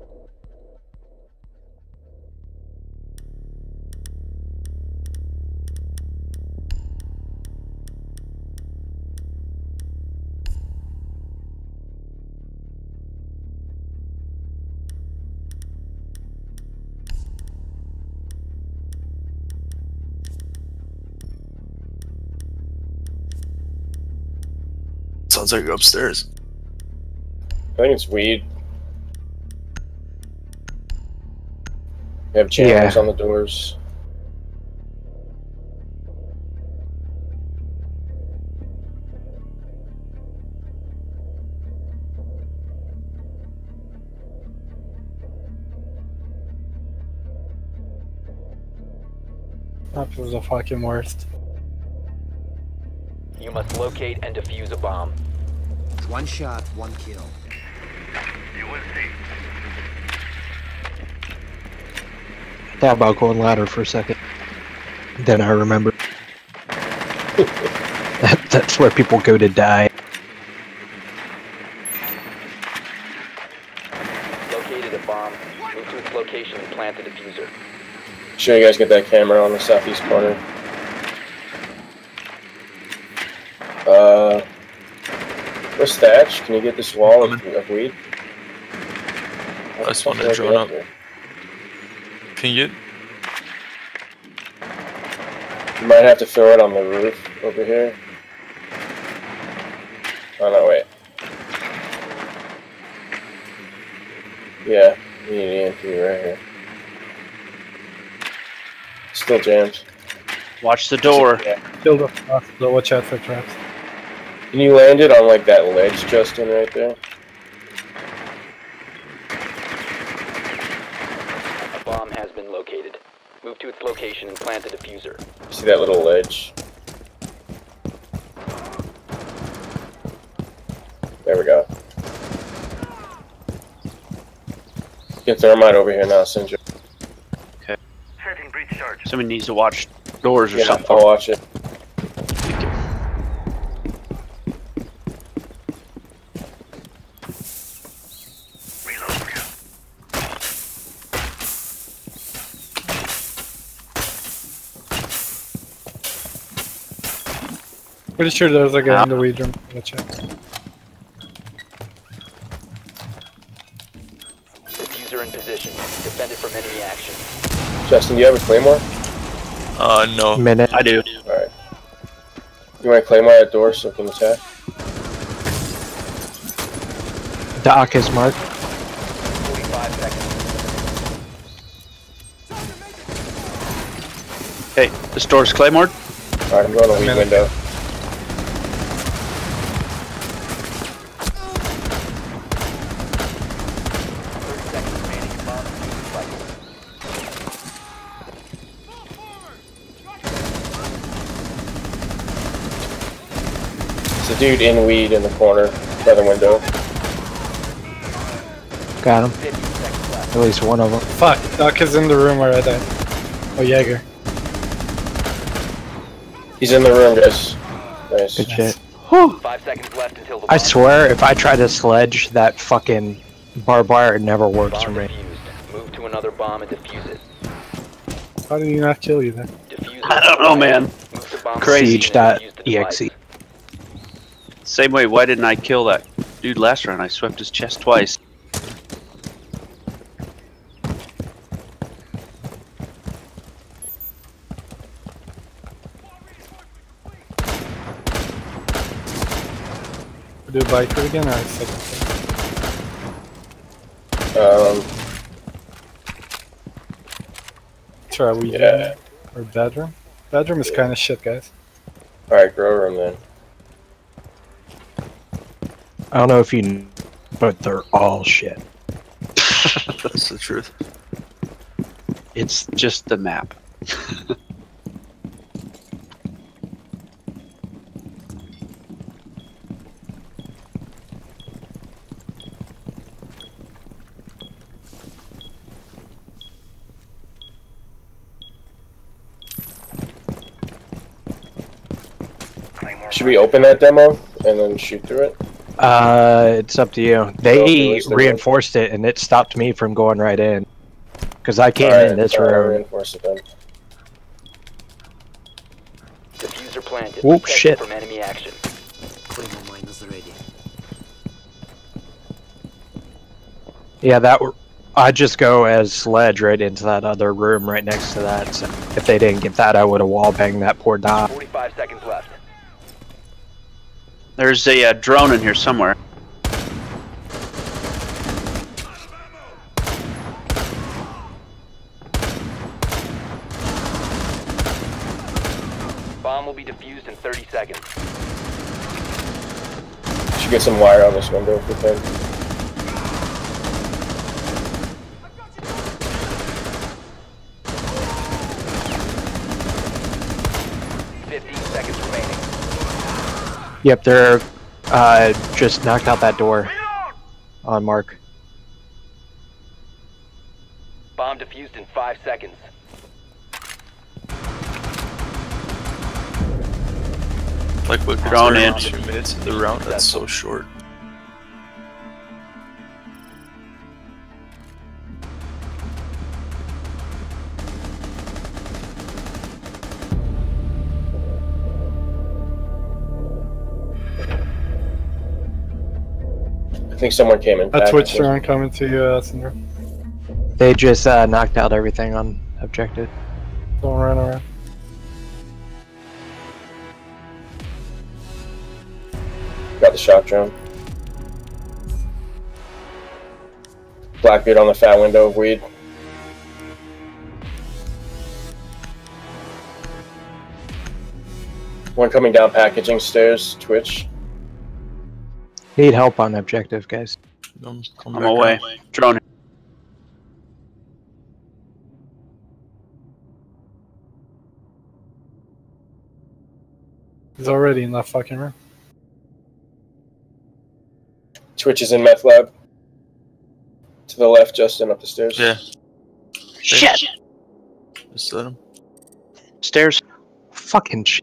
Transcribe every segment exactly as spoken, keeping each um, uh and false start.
Sounds like you're upstairs. I think it's weed. We have jammers Yeah. on the doors. That was the fucking worst. You must locate and defuse a bomb. One shot, one kill. Thought about going ladder for a second. Then I remembered. that, that's where people go to die. Located a bomb. Move to its location and plant the diffuser. Sure, you guys get that camera on the southeast corner. Uh, where's Thatch? Can you get this wall of, of weed? I just want to drone up. Can you get? You might have to throw it on the roof over here. Oh no, wait. Yeah, you need an E M P right here. Still jammed. Watch the door. Yeah. Kill the traps, so watch out for traps. Can you land it on like that ledge, Justin, right there? A bomb has been located. Move to its location and plant the diffuser. See that little ledge? There we go. Get thermite over here now, Sinjo. Somebody needs to watch doors or Yeah, something. I'll watch it. Pretty sure there's a guy in the weed room. Watch out. Diffuser in position. Defend it from enemy action. Justin, do you have a claymore? Uh, no. Minute. I do. Alright. You want to claymore that door so we can attack? Doc is marked. forty-five seconds. Hey, this door's claymored. Alright, I'm going to the weed window. thirty seconds remaining. Bomb defuse cycle. It's a dude in weed in the corner by the window. Got him. fifty seconds left. At least one of them. Fuck, Doc is in the room where I died. Oh, Jaeger. He's in the room, guys. Nice. Good shit. Whew. Five seconds left until the I bomb- swear, if I try to sledge that fucking barbed wire, it never works for Bomb me. defused. Move to another bomb and defuse it. How did he not kill you then? Diffuser. I don't know, man. Move to bomb Crazy. location and defuse the Siege.exe. device. Same way, why didn't I kill that dude last round? I swept his chest twice. Do a biker again or a second thing? Um, Try we yeah. Or bedroom? Bedroom is kind of shit, guys. Alright, grow room then. I don't know if you know, but they're all shit. That's the truth. It's just the map. Should we open that demo and then shoot through it? Uh, it's up to you. they They wish they would. reinforced it, and it stopped me from going right in. Because I came Alright, in this alright, room. reinforce it then. Diffuser planted. Whoop, Protect shit. from enemy action. Claymore mine is ready. Yeah, that. Were, I'd just go as Sledge right into that other room right next to that. So if they didn't get that, I would have wall banged that poor Dom. forty-five seconds left. There's a uh, drone in here somewhere. Bomb will be defused in thirty seconds. Should get some wire on this window if we can. fifteen seconds remaining. Yep, they're uh, just knocked out that door on Mark. Bomb defused in five seconds. Like what Drone in. Two minutes of the round. That's so short. I think someone came in. A Twitch packaging. drone coming to you, uh, Cinder. They just uh, knocked out everything on objective. Don't run around. Got the shock drone. Blackbeard on the fat window of weed. One coming down packaging stairs, Twitch. Need help on objective, guys. Come, come I'm back away. out. Drone. He's already in that fucking room. Twitch is in meth lab. To the left, Justin, up the stairs. Yeah. Shit! Just let him. Stairs. Fucking sh.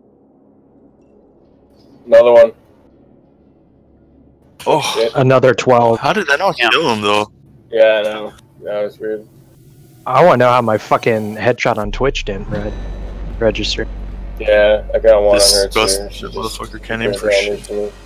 Another one. Oh, Shit. Another twelve. how did that not Yeah. kill him though? Yeah, I know. That was weird. I want to know how my fucking headshot on Twitch didn't red register. Yeah, I got one This on her ghost too. She just motherfucker can't aim ran for down shit. into me.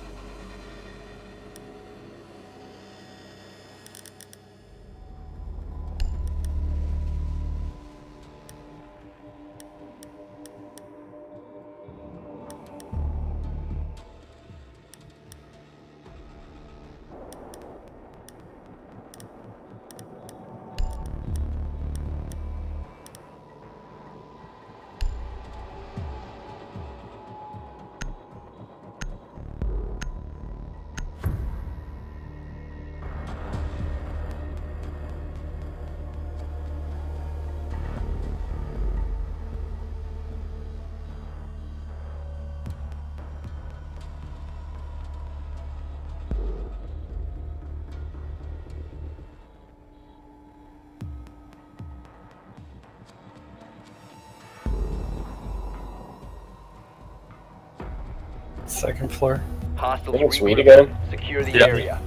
Second floor. Hostiles I think it's weed regroup. again. Secure the Yeah. area.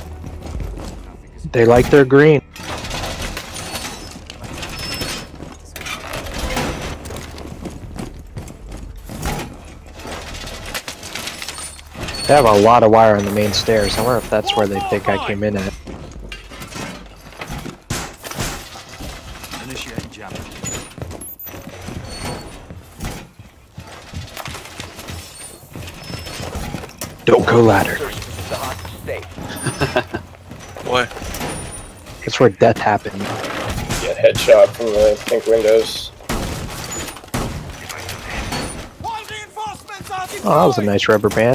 They like their green. They have a lot of wire on the main stairs. I wonder if that's where they think I came in at. Initiating jump. Don't go ladder. Search the hostage safe. Boy, That's where death happened. Get headshot from the pink windows. Oh, that was a nice rubber band.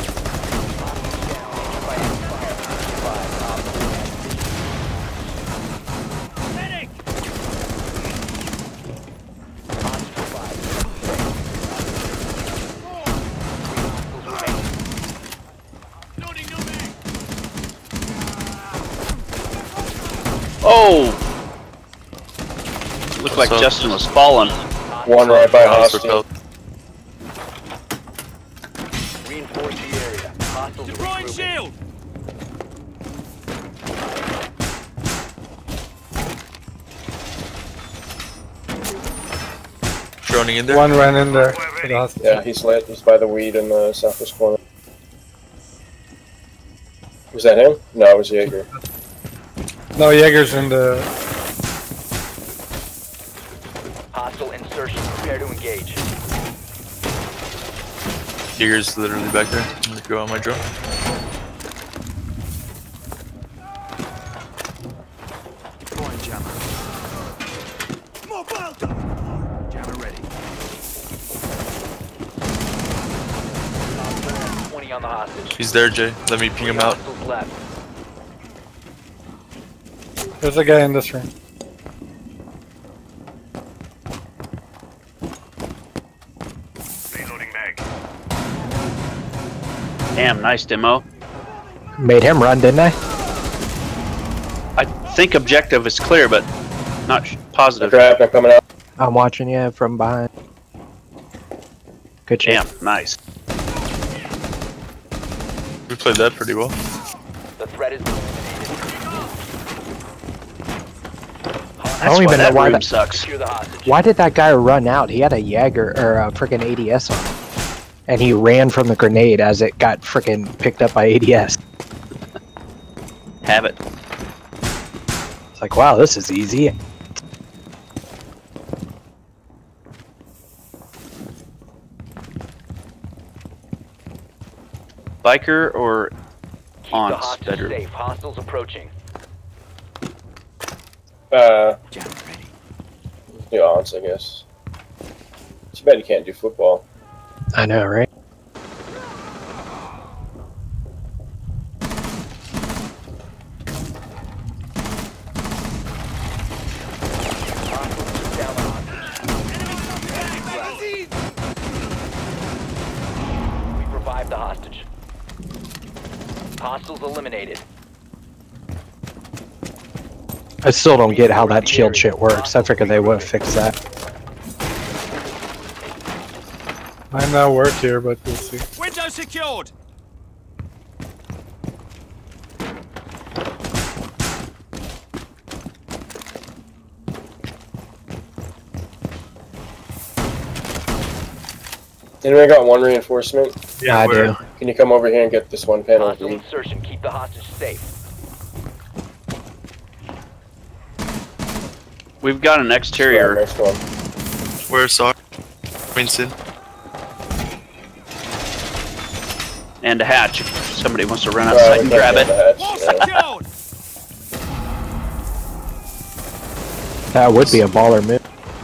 Oh! Looked like What's up? Justin was falling. One right by House hostage. repelled. Reinforce the area. Hostile Hostiles regrouping. Droning in there. One ran in there. To the hospital. Yeah, he's lit. He's by the weed in the southwest corner. Was that him? No, it was Jaeger. No, Jaeger's in the. Hostile insertion. Prepare to engage. Jaeger's literally back there. I'm gonna go on my drone. Deploying jammer. Jammer ready. twenty on the hostage. He's there, Jay. Let me ping him out. Hostiles left. There's a guy in this room. Damn, nice demo. Made him run, didn't I? I think objective is clear, but not sh- positive. Trap, I'm coming out. I'm watching you from behind. Good shit. Damn, nice. We played that pretty well. The threat is eliminated. That's don't even why know that why room that- sucks. Secure the hostage. Why did that guy run out? He had a Jaeger or a freaking A D S on him. And he ran from the grenade as it got freaking picked up by A D S. Have it. It's like, wow, this is easy. Biker or Keep the Aunts hostage better? safe. Hostiles approaching. Uh, Jammer ready. the odds, I guess. Too bad you can't do football. I know, right? Hostiles down the hostage. We revived the hostage. Hostiles eliminated. I still don't get how that shield shit works. I figured they would have fixed that. Might not work here, but we'll see. Window secured. Anybody got one reinforcement? Yeah, I where? do. Can you come over here and get this one panel? Hostile insertion. Keep the hostage safe. We've got an exterior. Next one. Where's Sock? Winston. And a hatch. If somebody wants to run Uh, outside and we're grab taking it. the hatch, Wall yeah. secured. That would be a baller move.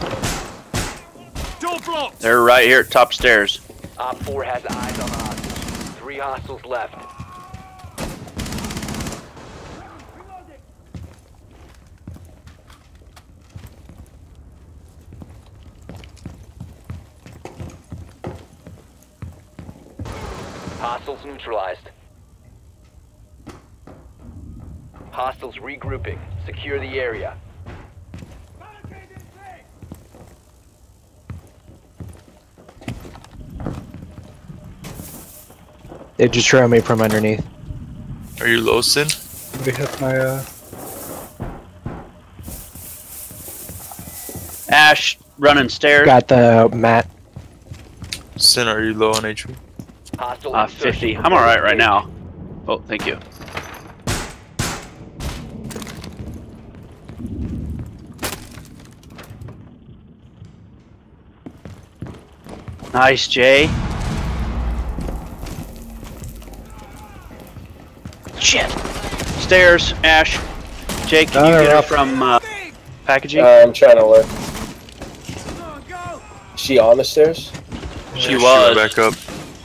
Door blocked. They're right here at top stairs. Op four has eyes on the hostage. Three hostiles left. Hostiles neutralized. Hostiles regrouping. Secure the area. They just threw me from underneath. Are you low, Sin? They hit my, uh... Ash running stairs. Got the mat. Sin, are you low on H P? Hostile Uh, insertion. fifty. I'm alright right now. Oh, thank you. Nice, Jay. Shit. Stairs, Ash. Jake, can you Down or get her up? from uh, packaging? Uh, I'm trying to look. Is she on the stairs? She Yeah, was. Back up.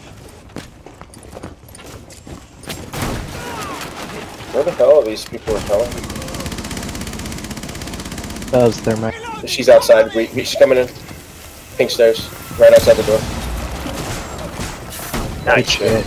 Where the hell are these people are coming? That was their mat. She's outside. We, we, she's coming in. Pink stairs. Right outside the door. Nice shit.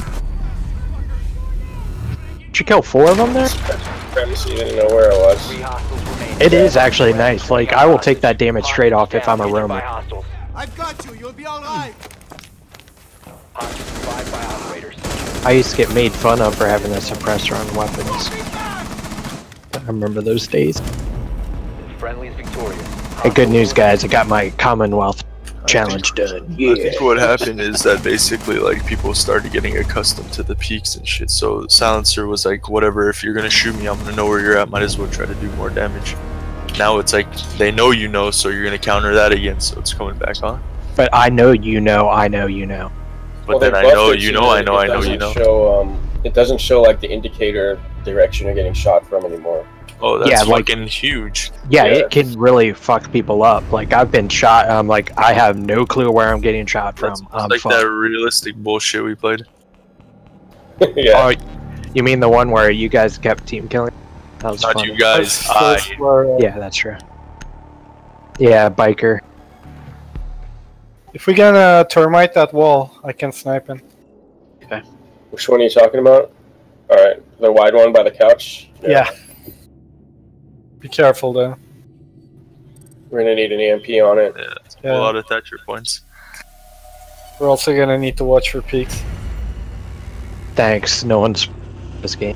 Did you kill four of them there? Trying to see. I didn't know where I was. Three hostiles remaining. It is actually nice. Like, I will take that damage straight off if I'm a Hostiles down, roamer. by hostiles. I've got you. You'll be all right. Hostiles revived by operators. I used to get made fun of for having a suppressor on weapons. I remember those days. Friendly is victorious. Hey, good news, guys. I got my Commonwealth challenge done. I think what happened is that basically like people started getting accustomed to the peaks and shit. So silencer was like, whatever, if you're gonna shoot me, I'm gonna know where you're at. Might as well try to do more damage. Now it's like they know you know, so you're gonna counter that again. So it's coming back on. But I know you know, I know you know. But Well, then they I know buffed it you so know, that I know, it I know you doesn't know. Show, um, it doesn't show like the indicator direction you're getting shot from anymore. Oh, that's Yeah, like- fucking huge. Yeah, Yeah. it can really fuck people up. Like, I've been shot, and I'm like, I have no clue where I'm getting shot from. That's I'm like fucked. that realistic bullshit we played. Yeah. Oh, you mean the one where you guys kept team killing? That was Not fun. you guys. That's- I. that's where, uh, Yeah, that's true. Yeah, biker. If we can uh, termite that wall, I can snipe him. Which one are you talking about? Alright, the wide one by the couch? Yeah. Be careful though. We're gonna need an E M P on it. Yeah, it's Yeah. a lot of Thatcher points. We're also gonna need to watch for peaks. Thanks. No one's this game.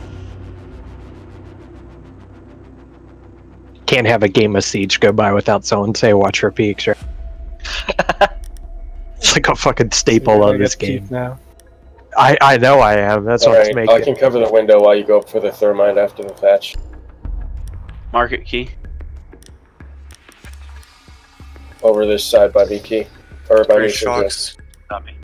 Can't have a game of Siege go by without someone say watch for peaks, right? It's like a fucking staple You're of gonna this get game. peaked now. I I know I am. That's what's Alright, making I can cover the window while you go up for the thermite after the thatch. Market key. Over this side by V K. Or by Three me. shocks. Got me.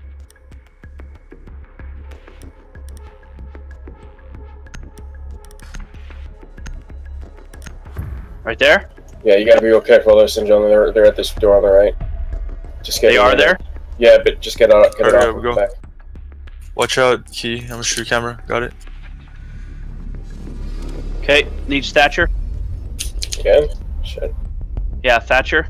Right there? Yeah, you gotta be real careful, ladies and gentlemen. They're, they're at this door on the right. Just get They in are there? Yeah, but just get out. Get it Alright, off we of go. the back. Watch out, Key. I'm gonna shoot camera. Got it. Okay, needs Thatcher. Again? Shit. Yeah, Thatcher.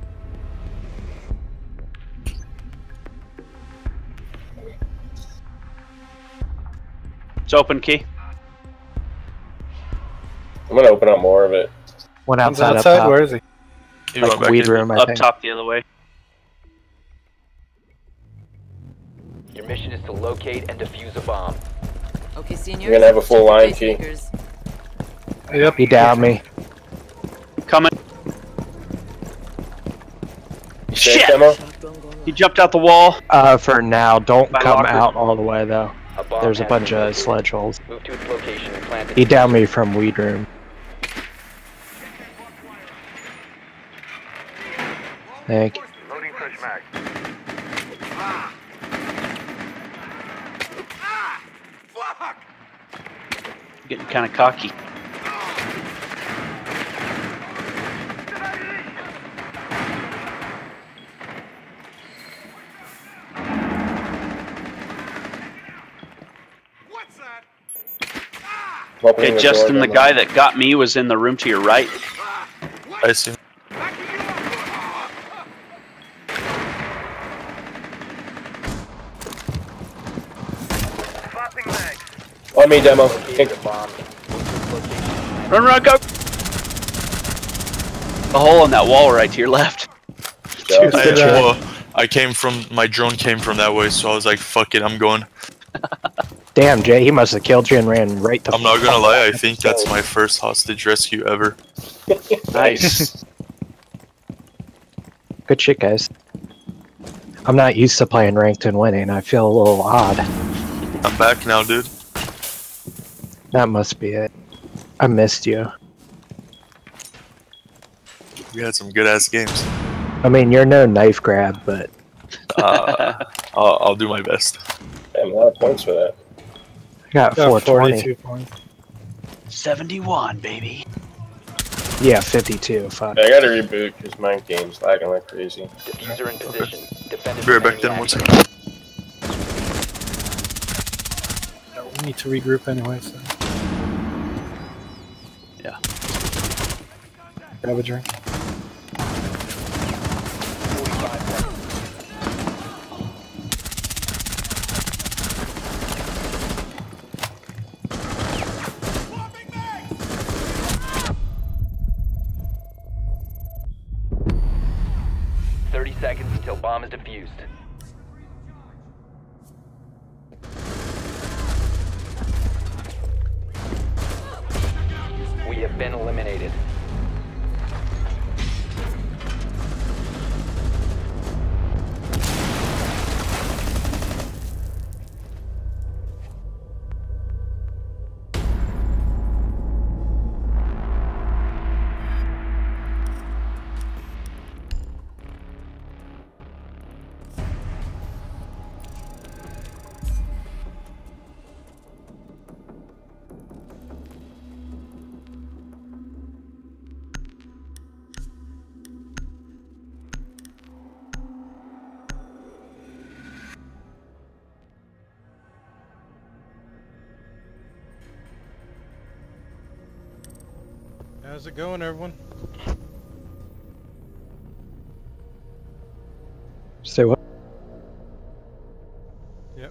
It's open, Key. I'm gonna open up more of it. one One's outside up outside. top. Where is he? He Like went back weed in. room, I Up think. top the other way. Your mission is to locate and defuse a bomb. Okay, seniors. You're gonna have a full check the line, pacemakers. Yep. He downed me. Coming. You safe, Shit! Demo? He jumped out the wall. Uh, for now, don't My come locker. out all the way though. A bomb There's a has bunch been of located. sledge holes. Move to its location and plant it. He downed me from weed room. Thank you. Loading fresh mag. Getting kind of cocky. What's that? I'm opening Okay, the Justin, door, the Demo. guy that got me was in the room to your right. I see. Popping mag. On me, Demo. Located a bomb. Move to its location. Run, run, go! The hole in that wall right to your left. Job. I, Good job. well, I came from my drone came from that way, so I was like, "Fuck it, I'm going." Damn, Jay, he must have killed you and ran right the I'm not gonna lie, I think that's my first hostage rescue ever. Nice. Good shit, guys. I'm not used to playing ranked and winning. I feel a little odd. I'm back now, dude. That must be it. I missed you. We had some good ass games. I mean, you're no knife grab, but Uh, I'll, I'll do my best. Damn, a lot of points for that. I got Got four twenty. forty-two points. seventy-one, baby. Yeah, fifty-two. Fuck. I gotta reboot because my game's lagging like crazy. Diffuser in position. Defend it Be right from back enemy then, one action. second. We need to regroup anyway, so. Yeah. Grab a drink. forty-five seconds. thirty seconds until bomb is defused. been eliminated. How's it going, everyone? Say what? Yep.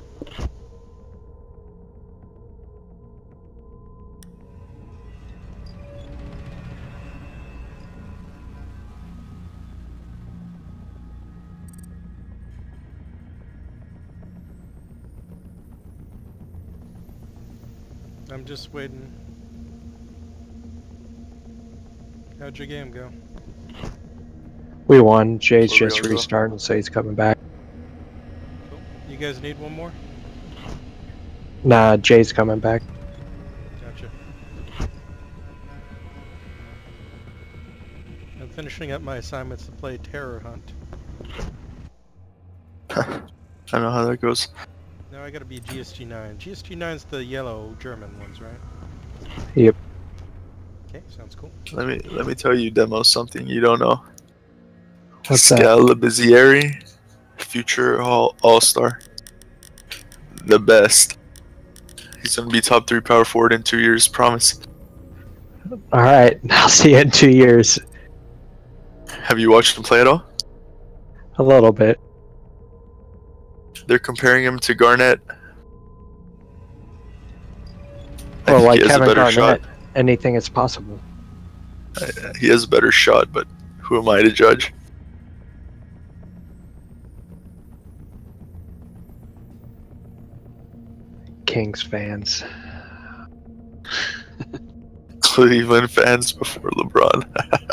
I'm just waiting. How'd your game go? We won. Jay's Where we just all go? restarting, so he's coming back. Cool. You guys need one more? Nah, Jay's coming back. Gotcha. I'm finishing up my assignments to play Terror Hunt. I know how that goes. Now I gotta be G S G nine. G S G nine's the yellow German ones, right? Yep. Okay, sounds cool. Let me let me tell you, Demo, something you don't know. What's that? Scalabizieri, future all all star, the best. He's gonna be top three power forward in two years. Promise. All right, I'll see you in two years. Have you watched him play at all? A little bit. They're comparing him to Garnett. I Well, think like he has a Kevin better Garnett, anything is possible. shot. Uh, He has a better shot, but who am I to judge? Kings fans. Cleveland fans before LeBron.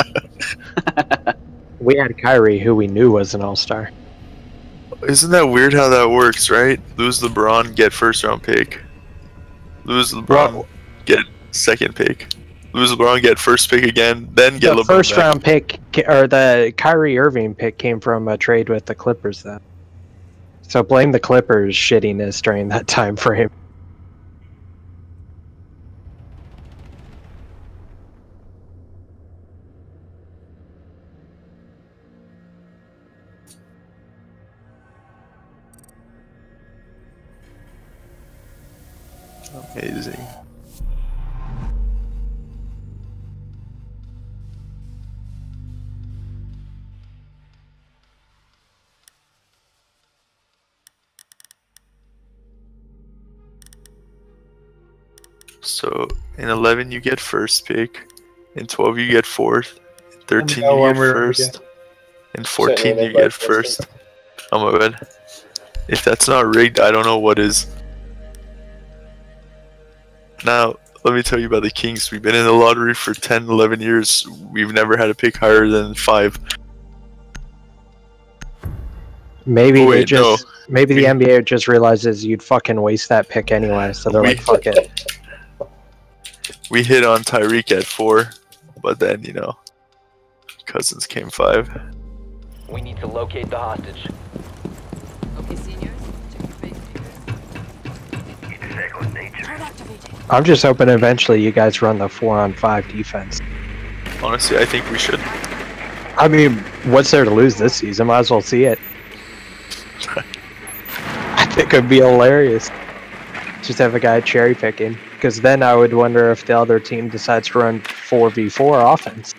We had Kyrie, who we knew was an all-star. Isn't that weird how that works, right? Lose LeBron, get first round pick. Lose LeBron, Well- get second pick. Lose LeBron, get first pick again, then get The LeBron first back. round pick, ca- or the Kyrie Irving pick, came from a trade with the Clippers, then. So blame the Clippers' shittiness during that time frame. Amazing. So in eleven you get first pick, in twelve you get fourth, in thirteen know you when get we're ready. first, in fourteen Send me you an get invite, first. Oh my bad. If that's not rigged, I don't know what is. Now, let me tell you about the Kings. We've been in the lottery for ten, eleven years. We've never had a pick higher than five. Maybe Oh, they wait, just, maybe the We- N B A just realizes you'd fucking waste that pick anyway, so they're We- like, fuck it. We hit on Tyreek at four, but then, you know, Cousins came five. We need to locate the hostage. Okay, seniors, check your face fingers. Turn activated. I'm just hoping eventually you guys run the four on five defense. Honestly, I think we should. I mean, what's there to lose this season? Might as well see it. I think it'd be hilarious. Just have a guy cherry picking. Because then I would wonder if the other team decides to run four v four offense.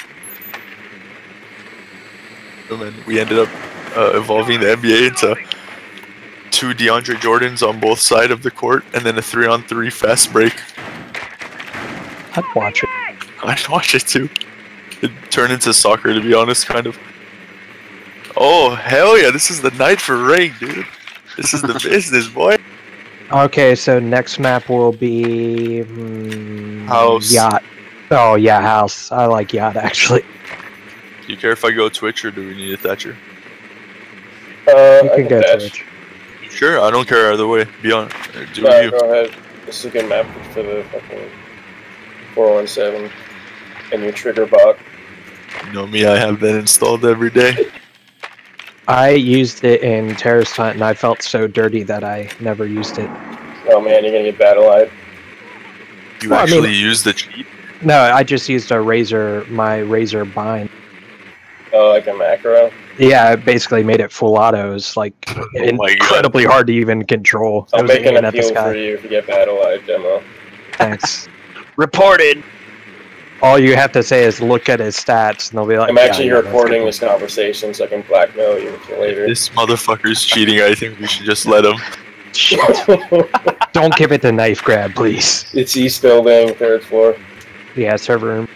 And then we ended up uh, evolving the N B A into two DeAndre Jordans on both sides of the court, and then a three-on-three fast break. I'd watch it. I'd watch it too. It turned into soccer, to be honest, kind of. Oh, hell yeah, this is the night for ring, dude. This is the business, boy. Okay, so next map will be... Hmm, House. Yacht. Oh yeah, house. I like yacht actually. Do you care if I go Twitch or do we need a Thatcher? Uh, You I can go dash. Twitch. Sure, I don't care either way. Be on. uh, Do No, you? go ahead. This is a good map for the fucking four one seven and your trigger bot. You know me, I have that installed every day. I used it in Terrorist Hunt and I felt so dirty that I never used it. Oh man, you're gonna get battle-eyed. You Well, I actually mean- use the cheat? No, I just used a razor, my razor bind. Oh, like a macro. Yeah, it basically made it full autos, like Oh my God. incredibly hard to even control. I I'll was make an aiming at this appeal for guy. you if you get battle-eyed, demo. Thanks. Reported. All you have to say is look at his stats, and they'll be like, I'm yeah, actually yeah, that's recording good. this conversation so I can blackmail you with you later. This motherfucker's cheating. I think we should just let him. Shit. Don't give it the knife grab, please. It's East Building, third floor. Yeah, server room.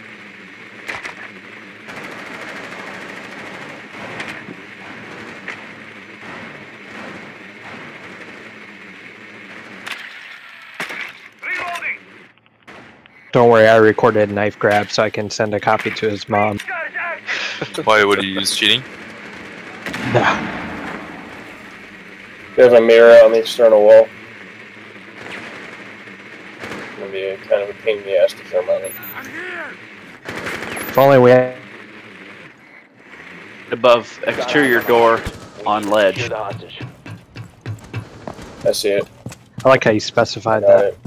Don't worry, I recorded a knife grab so I can send a copy to his mom. Why would he use cheating? Nah. We have a mirror on the external wall. Gonna be a, kind of a pain in the ass to film on it. If only we had... Above exterior door on Secure ledge. the hostage. I see it. I like how you specified Got that. it.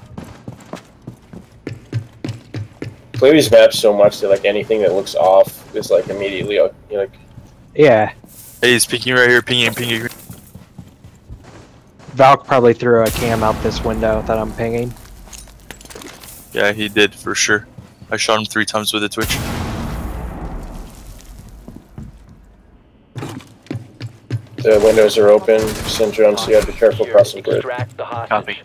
Play these maps so much that like anything that looks off is like immediately uh, you know, like Yeah. Hey, he's peeking right here. Pinging, pinging. Valk probably threw a cam out this window that I'm pinging. Yeah, he did for sure. I shot him three times with a Twitch. the windows are open, Syndrome, so you have to be careful crossing bridge. Extract the hostage. Copy.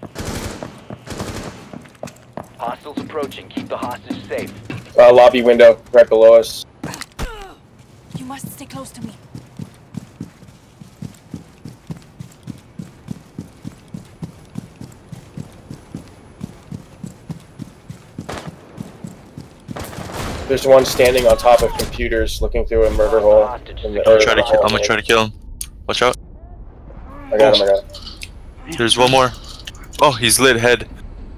Hostiles approaching. Keep the hostage safe. Uh, lobby window right below us. You must stay close to me. There's one standing on top of computers looking through a murder hole. In the, I'm or gonna try to the kill. I'm hole. gonna try to kill him. Watch out. I got him, I got him. There's one more. Oh, he's lit head.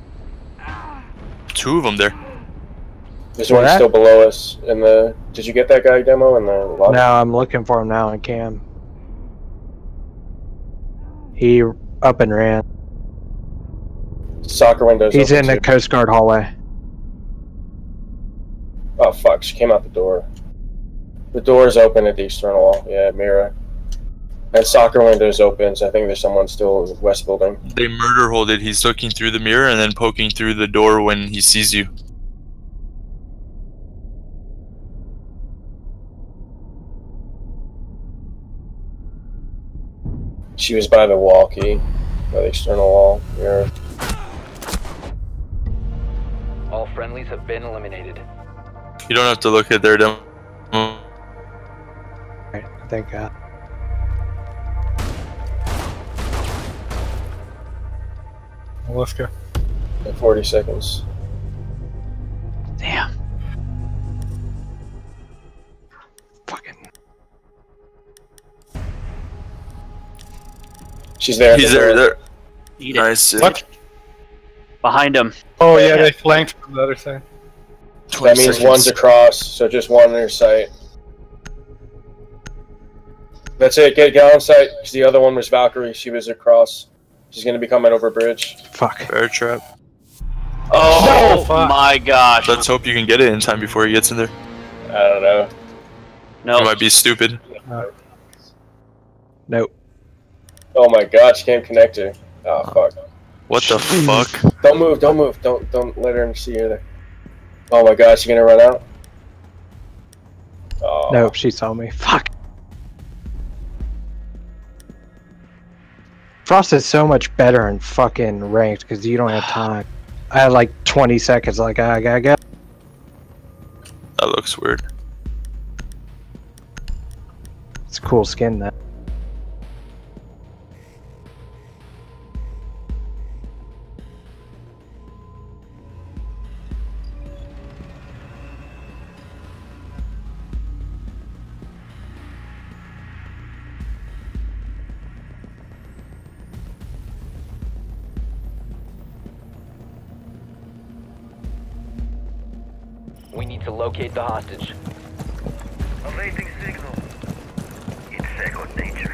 Two of them there. There's Where one at? still below us in the... Did you get that guy, Demo, in the lobby? No, I'm looking for him now on cam. He up and ran. Soccer windows He's open in the too. Coast Guard hallway. Oh fuck, she came out the door. The door is open at the external wall. Yeah, mirror. And soccer windows open, so I think there's someone still in the west building. They murder holded. He's looking through the mirror and then poking through the door when he sees you. She was by the wall key. By the external wall. Mirror. All friendlies have been eliminated. You don't have to look at their demo. Right, thank God. Well, let's go. In forty seconds. Damn. Fucking. She's there. at He's the there. door. There. Eat it. Nice. What? Behind him. Oh yeah, they flanked from the other side. That means one's across, so just one in her sight. That's it, get, get on site, because the other one was Valkyrie, she was across. She's gonna be coming over bridge. Fuck. Bear trap. Oh No, fuck. my gosh. Let's hope you can get it in time before he gets in there. I don't know. No. You might be stupid. Nope. Oh my god, she can't connect her. Oh fuck. What the fuck? Don't move, don't move, don't don't let her see you there. Oh my god, she gonna run out? Oh. Nope, she saw me. Fuck. Frost is so much better in fucking ranked because you don't have time. I had like twenty seconds, like I gotta go. That looks weird. It's a cool skin, that. We need to locate the hostage. Awaiting signal. It's second nature.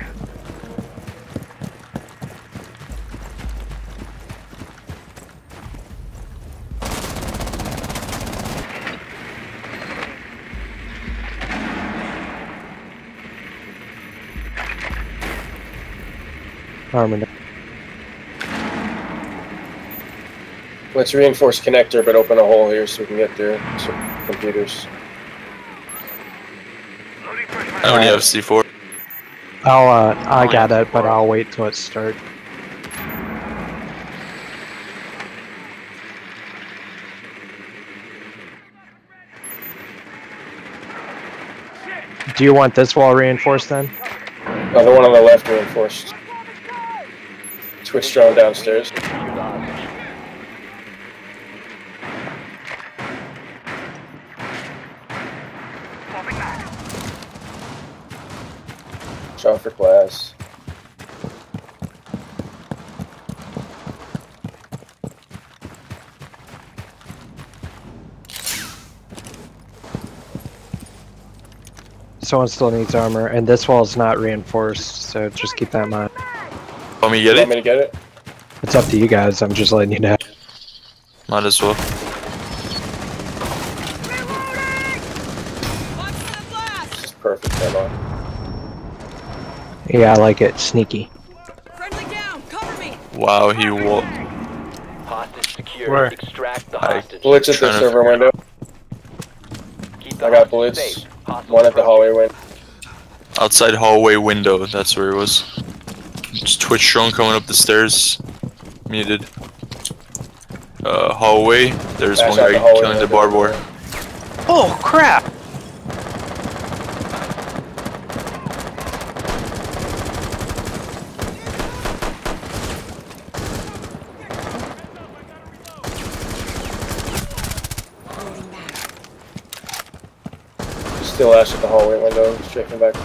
Armor. Let's reinforce connector, but open a hole here so we can get there. So computers. I only have C four. I'll, uh, I got it, but I'll wait till it starts. Do you want this wall reinforced then? Oh, the one on the left reinforced. Twitch drone downstairs. Secure the hostage. Shot for glass. Someone still needs armor, and this wall is not reinforced, so just keep that in mind. Want me to get Want me it? to get it? It's up to you guys, I'm just letting you know. Might as well. This is perfect ammo. Yeah, I like it. Sneaky. Friendly down. Cover me. Wow, he wa- Hostage secured. Where? Extract the I- hostage. Blitz at the Trying to server figure window. Keep the I got hostage blitz. safe. Hostiles One at the approaching. hallway window. outside hallway window. That's where it was. Just Twitch drone coming up the stairs. Muted. Uh, hallway. There's Bash one out guy the hallway killing the window. barbed wire. Oh crap! Loading back. Still Ash at the hallway window, strafing back.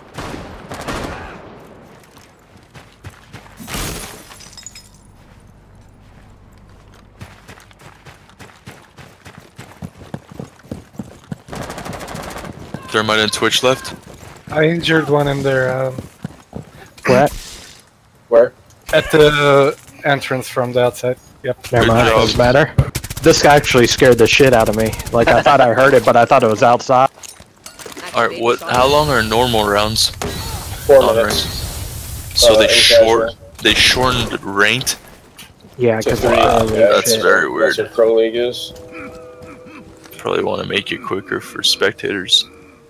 Thermite and Twitch left. I injured one in there um, What? Where? at the entrance from the outside. Yep. Never Good mind, job. doesn't matter. This guy actually scared the shit out of me. Like, I thought I heard it, but I thought it was outside. Alright, what? How long are normal rounds? Four On minutes. So Uh, they in short. casual. They shortened ranked. Yeah, So because three, Wow, yeah, that's shit. very weird. That's what Pro League is. Probably want to make it quicker for spectators.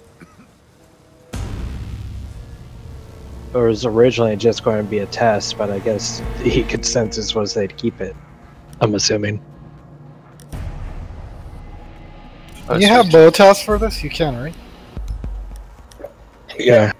it was originally just going to be a test, but I guess the consensus was they'd keep it. I'm assuming. You have bow toss for this? You can, right? Yeah.